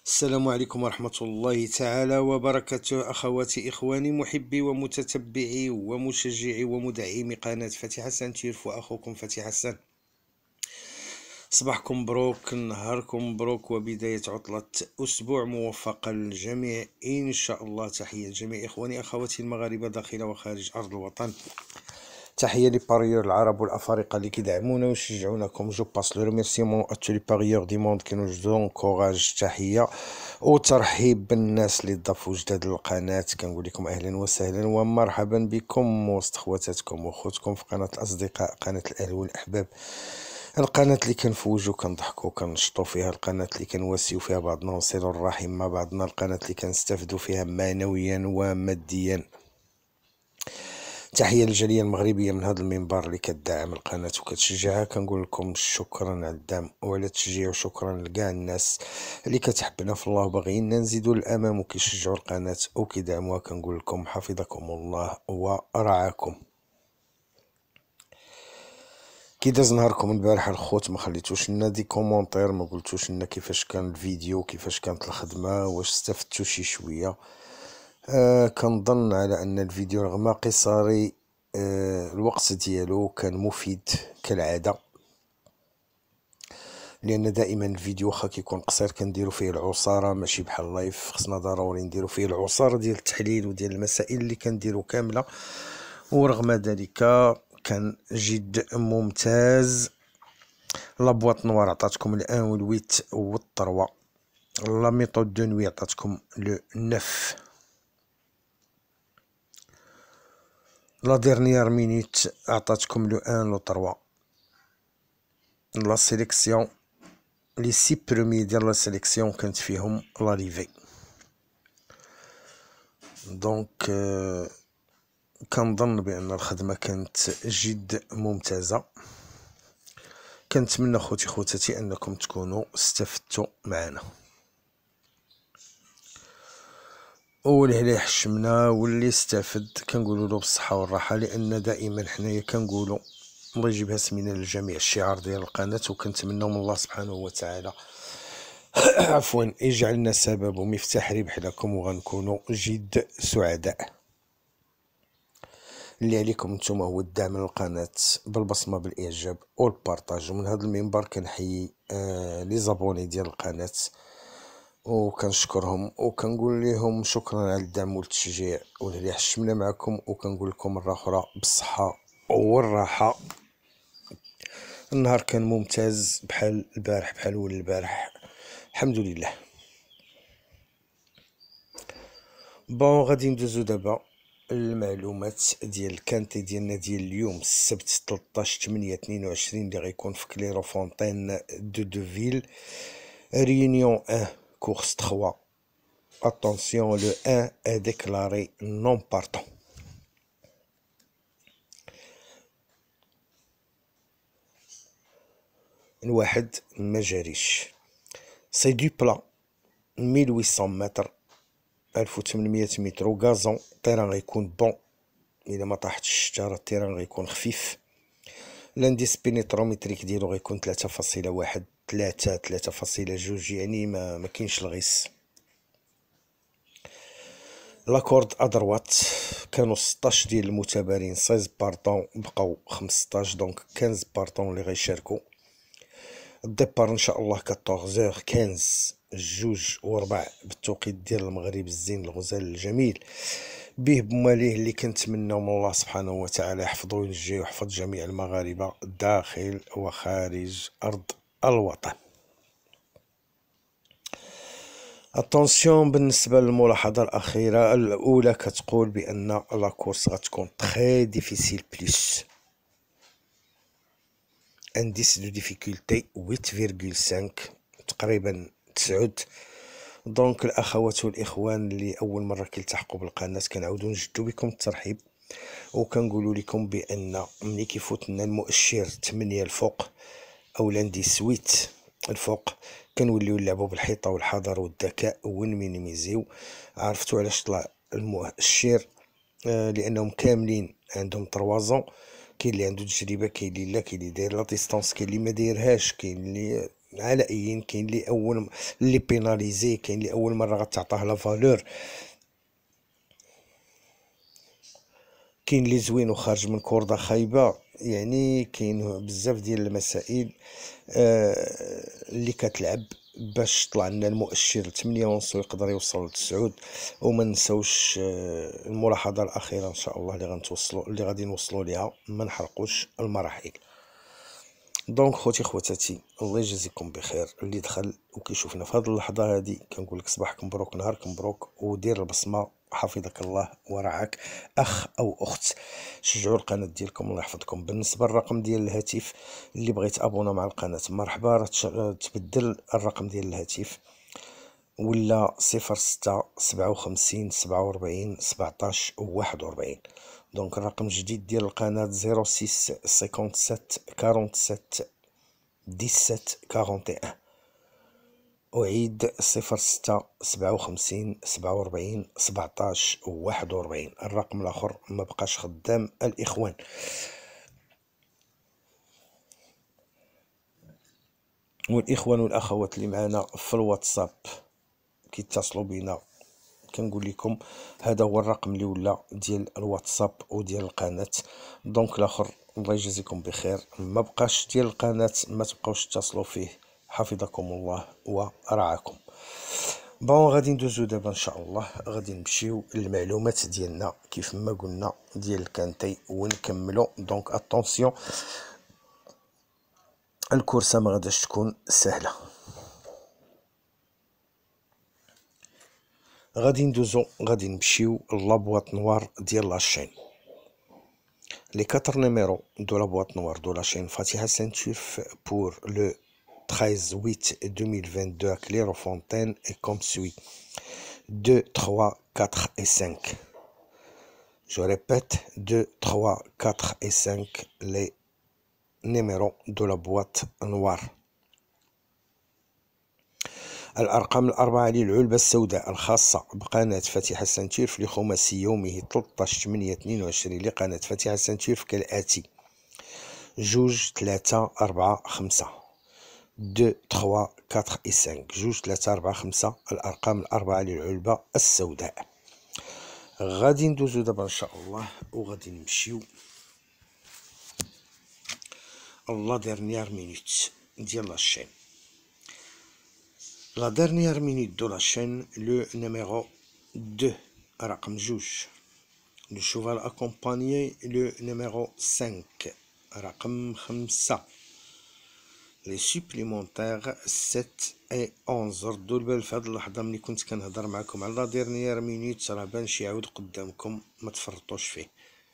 السلام عليكم ورحمة الله تعالى وبركاته، أخواتي إخواني محبي ومتتبعي ومشجعي ومدعمي قناة فتح حسن تيرف، وأخوكم فتح حسن. صباحكم مبروك، نهاركم مبروك، وبداية عطلة أسبوع موفقة للجميع إن شاء الله. تحية لجميع إخواني أخواتي المغاربة داخل وخارج أرض الوطن. تحية لي باريور العرب والافارقه اللي كيدعمونا ويشجعوناكم. جو باس لو ريميرسيمون ا تو لي باريور دي موند كي نو زونكوراج. تحيه وترحيب بالناس اللي ضافوا جداد للقناه، كنقول لكم اهلا وسهلا ومرحبا بكم وسط خواتاتكم وخوتكم في قناه الاصدقاء، قناه الاهل والاحباب، القناه اللي كنفوجوا كنضحكوا كنشطوا فيها، القناه اللي كنواسيو فيها بعضنا ونصلوا الرحم مع بعضنا، القناه اللي كنستافدوا فيها معنويا وماديا. تحية للجالية المغربية من هذا المنبر اللي كتدعم القناة وكتشجعها، كنقول لكم شكرا على الدعم وعلى التشجيع، وشكرا لكاع الناس اللي كتحبنا في الله وباغيين نزيدوا للامام وكيشجعوا القناة وكيدعموها. كنقول لكم حفظكم الله ورعاكم. كي داز نهاركم البارح الخوت؟ ما خليتوش لنا دي كومونتير، ما قلتوش لنا كيفاش كان الفيديو، كيفاش كانت الخدمة، واش استفدتوا شي شوية. كنظن على ان الفيديو رغم قصري الوقت ديالو كان مفيد كالعاده، لان دائما الفيديو واخا كيكون قصير كنديرو فيه العصاره، ماشي بحال لايف خصنا ضروري نديرو فيه العصاره ديال التحليل وديال المسائل اللي كنديرو كامله. ورغم ذلك كان جد ممتاز. لا بواط نوار عطاتكم الان والويت والطروه، لا ميثود دو نوي عطاتكم لو 9، لا ديرنيير مينوت عطاتكم لو 1 لو 3. لا سيليكسيون لي 6 بروميي ديال لا سيليكسيون كانت فيهم لا ليفي. دونك كنظن بان الخدمه كانت جد ممتازه. كنتمنى خوتي خوتاتي انكم تكونوا استفدتوا معنا. واللي حشمنا واللي استفد كنقولوا له بالصحه والراحه، لان دائما حنايا كنقولوا الله يجيبها سمينه للجميع الشعار ديال القناه، وكنتمنوا من الله سبحانه وتعالى عفوا يجعلنا سبب ومفتاح ربح لكم، وغنكونوا جد سعداء. اللي عليكم نتوما هو الدعم للقناه بالبصمه بالاعجاب والبارطاج. ومن هذا المنبر كنحيي لي زابوني ديال القناه وكنشكرهم وكنقول لهم شكرا على الدعم والتشجيع واللي حشمنا معكم. وكنقول لكم مره اخرى بالصحه والراحه. النهار كان ممتاز بحال البارح، بحال ول البارح، الحمد لله. بون غادي ندوزو دابا المعلومات ديال الكانتي ديالنا ديال اليوم السبت 13/8/22 اللي غيكون في كليروفونتين دو دوفيل. ريونيون 1 كورس 3. attention le 1 est déclaré non partant. الواحد ما جاريش. سي دو بلا 1800 متر 1800 متر وغازون. الطيران غيكون بون، الا ما طاحتش الشتا راه الطيران غيكون خفيف. لانديس بينيترومتريك ديالو غيكون 3.1 3.2، يعني ما كاينش الغيس. لاكورد ادروات كانوا 16 ديال المتبارين، 16 بارطون بقاو 15، دونك 15 بارطون اللي غيشاركوا. الديبار ان شاء الله 14h15 2:04 بالتوقيت ديال المغرب الزين الغزال الجميل. به بماليه اللي كنتمناو من الله سبحانه وتعالى يحفظو وينجي ويحفظ جميع المغاربه داخل وخارج ارض الوطن. اتونسيون بالنسبه للملاحظه الاخيره الاولى كتقول بان لا كورس غتكون تري ديفيسيل بلس انديس دو ديفيكولتي 8.5 تقريبا 9. دونك الاخوات والاخوان اللي اول مره كيلتحقوا بالقناه كنعاودوا نجدوا بكم الترحيب، وكنقولوا لكم بان ملي كيفوت لنا المؤشر 8 الفوق او لانديس 8 الفوق كنوليو نلعبوا بالحيطه والحذر والذكاء ونمينيميزيو. عرفتوا علاش طلع المؤشر؟ لانهم كاملين عندهم 3 كاين اللي عنده تجربه، كاين اللي لا، كاين اللي داير لا ديستانس، كاين اللي ما دايرهاش، كاين اللي على اي كاين اللي اول اللي بيناليزي، كاين اللي اول مره غتعطاه لا فالور، كاين اللي زوين وخارج من كورده خايبه. يعني كاين بزاف ديال المسائل اللي كتلعب باش طلع لنا المؤشر 8.5 ويقدر يوصل ل 9. وما نساوش الملاحظه الاخيره ان شاء الله اللي غادي نوصلوا ليها، ما نحرقوش المراحل. دونك خوتي خواتاتي، الله يجازيكم بخير. اللي دخل وكيشوفنا في هذه اللحظه هذه كنقول لك صباحك مبروك، نهارك مبروك، ودير البصمه. حفظك الله ورعاك اخ او اخت. شجعوا القناه ديالكم، الله يحفظكم. بالنسبه للرقم ديال الهاتف اللي بغيت ابونا مع القناه، مرحبا، تبدل الرقم ديال الهاتف ولا 06 57 47 17 41. دونك الرقم الجديد ديال القناه 06 57 47 17 41. أعيد 06 57 47 17 41. الرقم الآخر ما بقاش خدام الإخوان. والإخوان والأخوات اللي معنا في الواتساب كيتصلوا بينا، كنقول لكم هذا هو الرقم اللي ولا ديال الواتساب وديال القناة. دونك الآخر الله يجزيكم بخير، ما بقاش ديال القناة ما تبقاوش تتصلوا فيه. حفظكم الله ورعاكم. بون غادي ندوزو دابا ان شاء الله، غادي نمشيو للمعلومات ديالنا كيف ما قلنا ديال الكانتي ونكملو. دونك اتونسيون، الكورسه ما غاداش تكون سهله. غادي نمشيو لابواط نوار ديال لاشين. لي 4 نيميرو دو لابواط نوار دو لاشين فاتحه سانتير بور لو 13/8/2022 à Clairefontaine est comme suit: 2, 3, 4 et 5. Je répète, 2, 3, 4 et 5, les numéros de la boîte noire. الأرقام الأربعة للعلبة السوداء الخاصة بقناة فاتحة سانتيرف لخماسي يومه 13/8/22 لقناة فاتحة سانتيرف كالآتي: 2 3 4 5 2 3 4 et 5. 2 3 4 5 الأرقام الأربعة للعلبة السوداء. غادي ندوزو دابا ان شاء الله وغادي نمشيو لا ديرنيير مينوت ديال لاشين. لا ديرنيير مينوت دو لاشين لو نيميرو 2 رقم 2. لو شوفال اكومبانيي لو نيميرو 5 رقم 5. لي سوبليمونتير 7 اي 11. ردوا البال في هاد اللحظه ملي كنت كنهضر معكم على لا ديرنيير مينوت راه بان شي عاود قدامكم، ما تفرطوش فيه.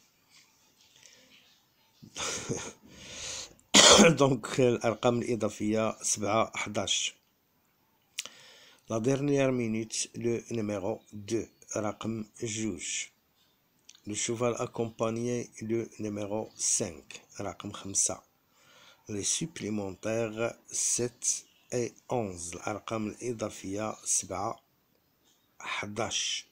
دونك الارقام الاضافيه 7 11. لا ديرنيير مينوت لو نيميرو 2 رقم 2. لو شوفال اكومبانيي لو نيميرو 5 رقم 5. لي سوبليمونتير 7 اي 11. الارقام الاضافيه 7 11.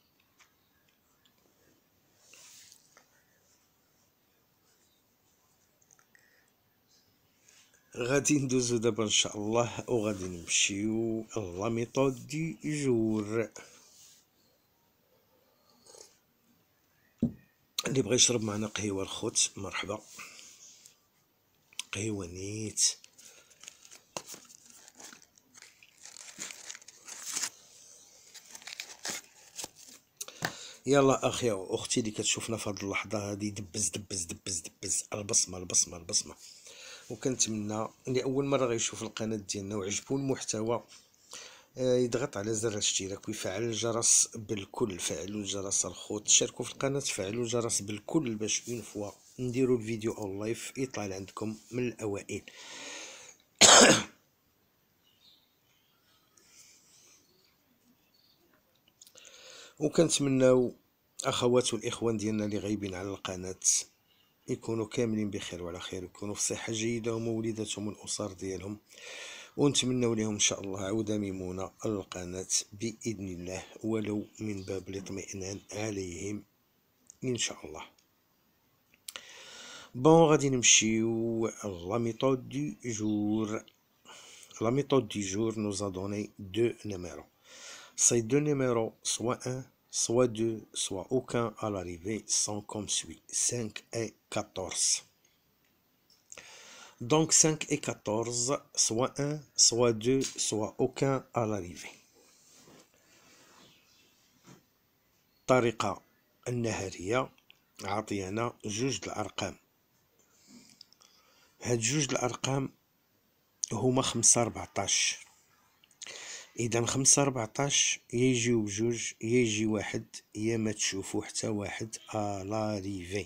غادي ندوزو دابا ان شاء الله وغادي نمشيو لا ميثود دي جور. اللي بغى يشرب معنا قهيوه الخوت مرحبا، قهيوه نيت. يلا اخي او اختي اللي كتشوفنا في هذه اللحظه هذه، دبز دبز دبز دبز البصمه البصمه البصمه. وكنتمنى اللي اول مره غيشوف القناه ديالنا وعجبو المحتوى يضغط على زر الاشتراك ويفعل الجرس بالكل. فعلوا الجرس الخوت، شاركوا في القناه، فعلوا الجرس بالكل باش اون فوا نديروا الفيديو اون لايف يطلع عندكم من الاوائل. وكنتمناو اخوات والاخوان ديالنا اللي غايبين على القناه يكونوا كاملين بخير وعلى خير، يكونوا في صحه جيده هم ووليداتهم والاسر ديالهم، ونتمنوا لهم ان شاء الله عوده ميمونه للقناه باذن الله، ولو من باب الاطمئنان عليهم ان شاء الله. بون غادي نمشيو لا ميثود دو جور. la méthode du jour nous a donné deux numéros. Ces deux numéros, soit 1, soit 2, soit aucun à l'arrivée, sont comme suit, 5 et 14. Donc 5 et 14, soit 1, soit 2, soit aucun à l'arrivée. الطريقة النهارية عطينا جوج الأرقام. هاد جوج الأرقام هما 5 14. إذا 5 14 يا يجيو بجوج يا يجي واحد يا ما تشوفو حتى واحد à l'arrivée.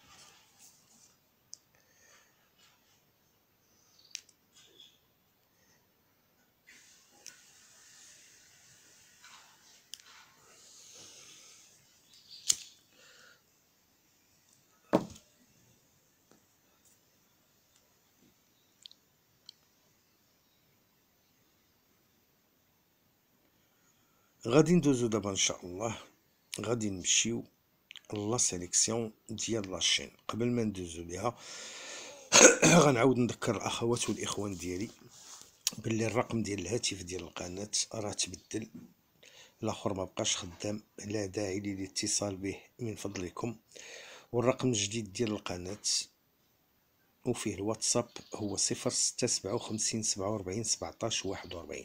غادي ندوزو دابا ان شاء الله، غادي نمشيو لا سيليكسيون ديال لاشين. قبل ما ندوزو ليها غنعاود نذكر الاخوات والاخوان ديالي باللي الرقم ديال الهاتف ديال القناه راه تبدل، الاخر ما بقاش خدام، لا داعي للاتصال به من فضلكم. والرقم الجديد ديال القناه وفيه الواتساب هو 0657 47 17 41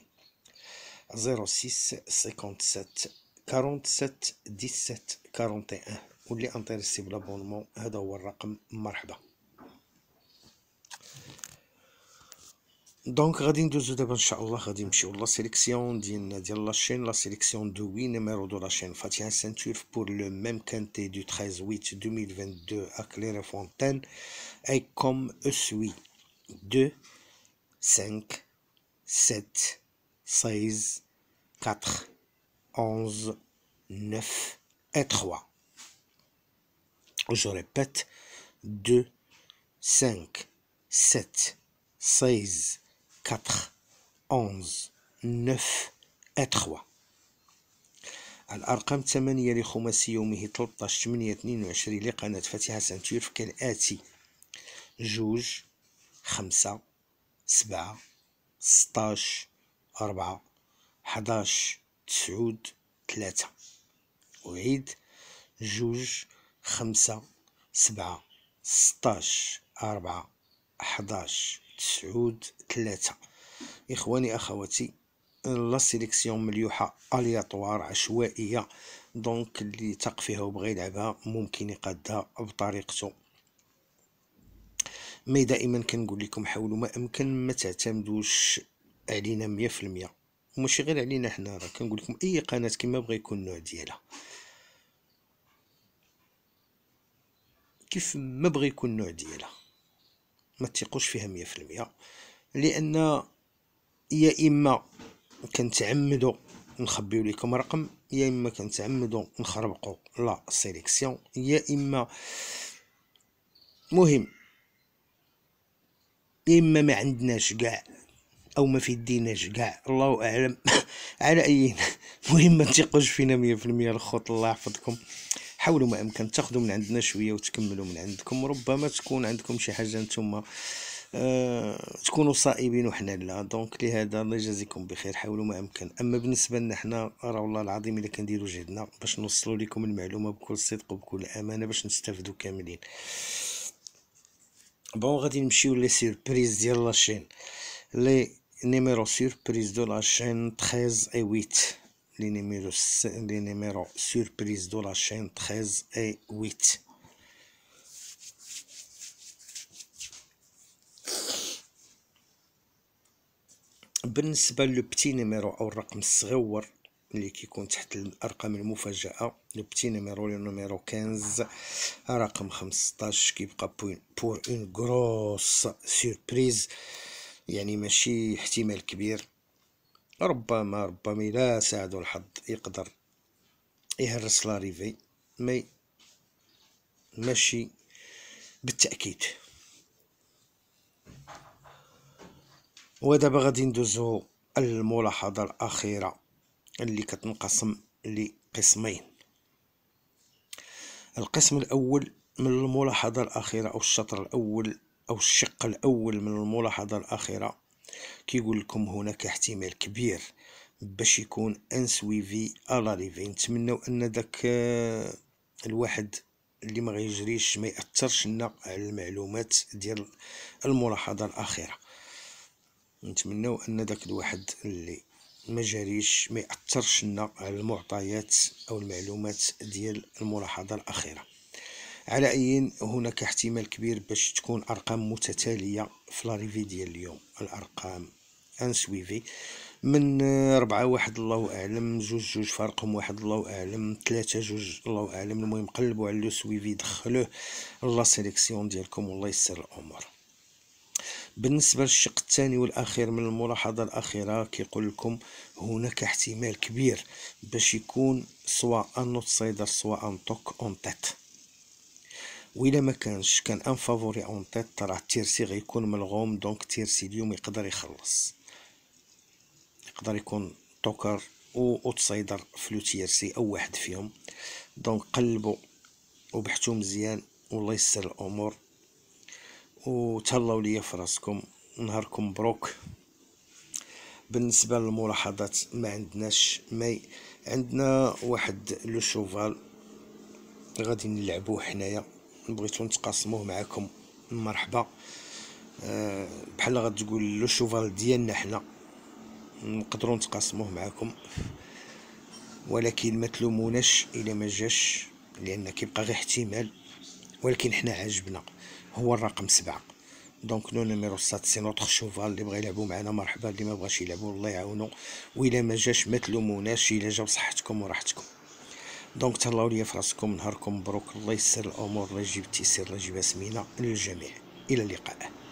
06 57 47 17 41. واللي انتريسي بلابونمون هذا هو الرقم، مرحبا. دونك غادي ندوزو دابا ان شاء الله، غادي نمشيو لا سيليكسيون ديال لاشين، لا سيليكسيون دو 8 numéro de la chaîne Fatiha Ceinture pour le même quintet du 13/8/2022 à Clairefontaine est comme suit: 2 5 7 16 4 11 9 et 3. Je répète: 2 5 7 16 4 11 9 et 3. الأرقام الثمانية لخماسي يومه 13/8/22 لقناة فاتحة سنتور كالآتي: 2 5 7 16 4 11 9 3. أعيد: 2 5 7 16 4 11 9 3. إخواني أخواتي، لا سيليكسيون مليوحة الياطوار عشوائية، دونك اللي تاق فيها وبغى يلعبها ممكن يقادها بطريقته. مي دائما كنقول لكم حاولوا ما امكن ما تعتمدوش علينا 100%، وماشي غير علينا حنا، راه كنقول لكم اي قناه كما بغى يكون النوع ديالها، كيف ما بغى يكون النوع ديالها ما تثقوش فيها 100%، لان يا اما كنتعمدوا نخبيو لكم رقم، يا اما كنتعمدوا نخربقوا لا سيليكسيون، يا اما مهم يا اما ما عندناش كاع او ما في يديناش كاع، الله اعلم. على اي مهم ما تثقوش فينا 100%. الخوت الله يحفظكم، حاولوا ما امكن تاخذوا من عندنا شويه وتكملوا من عندكم، ربما تكون عندكم شي حاجه نتوما تكونوا صائبين وحنا لا، دونك لهذا الله يجازيكم بخير، حاولوا ما امكن. اما بالنسبه لنا حنا راه والله العظيم الا كنديروا جهدنا باش نوصلوا لكم المعلومه بكل صدق وبكل امانه باش نستافدوا كاملين. بون غادي نمشيو لي سيربريز ديال لاشين، لي نيميرو سيربريز دو لاشين 13 et 8. Les numéros surprises de la chaîne 13 et 8. بالنسبة للبتي نيميرو أو الرقم الصغيور اللي كيكون تحت الأرقام المفاجأة، لبتي نيميرو لو نيميرو 15 رقم 15 كيبقى بور اون غروس سيربريز، يعني ماشي احتمال كبير، ربما إلا ساعدو الحظ يقدر يهرس لاريفي، ماشي بالتأكيد. ودابا غادي ندوزو الملاحظة الأخيرة اللي كتنقسم لقسمين. القسم الأول من الملاحظة الأخيرة أو الشطر الأول أو الشق الأول من الملاحظة الأخيرة كيقول لكم هناك احتمال كبير باش يكون ان سويفي الاريفي. نتمنوا ان داك الواحد اللي ما غيجريش ما ياثرش لنا على المعلومات ديال الملاحظه الاخيره. نتمنوا ان داك الواحد اللي ما جاريش ما ياثرش لنا على المعطيات او المعلومات ديال الملاحظه الاخيره. على اي هناك احتمال كبير باش تكون ارقام متتاليه في لاريفي ديال اليوم. الارقام ان سويفي من 4-1 الله اعلم، 2-2 فارقهم 1 الله اعلم، 3-2 الله اعلم. المهم قلبوا على لو سويفي، دخلوه لا سيليكسيون ديالكم والله يسر الامور. بالنسبه للشق الثاني والاخير من الملاحظه الاخيره كيقول لكم هناك احتمال كبير باش يكون سواء ان اوتسايدر سواء ان توك اون تيت. وإلا ما كانش كان ان فافوري اون تيت راه تيرسي غيكون ملغوم. دونك تيرسي اليوم يقدر يخلص، يقدر يكون توكر او اوتسايدر فلو تيرسي او واحد فيهم. دونك قلبوا وبحثوا مزيان والله يسر الامور وتهلاو ليا في راسكم. نهاركم مبروك. بالنسبه للملاحظات ما عندناش ماي، عندنا واحد لو شوفال غادي نلعبوه حنايا، بغيتو نتقاسموه معكم مرحبا. بحال غتقول لو شوفال ديالنا حنا نقدروا نتقاسموه معكم، ولكن ما تلوموناش الا ما جاش لان كيبقى غير احتمال. ولكن حنا عاجبنا هو الرقم 7. دونك نو نيميرو 7 سي نوتر شوفال. اللي بغى يلعبوا معنا مرحبا، اللي ما بغاش يلعبوا الله يعاونو. وإلا ما جاش ما تلوموناش، الا جا بصحتكم وراحتكم. دونك تهلاو ليا في راسكم. نهاركم مبروك، الله يسر الامور، الله يجيب التيسير، الله يجيبها سمينه للجميع. الى اللقاء.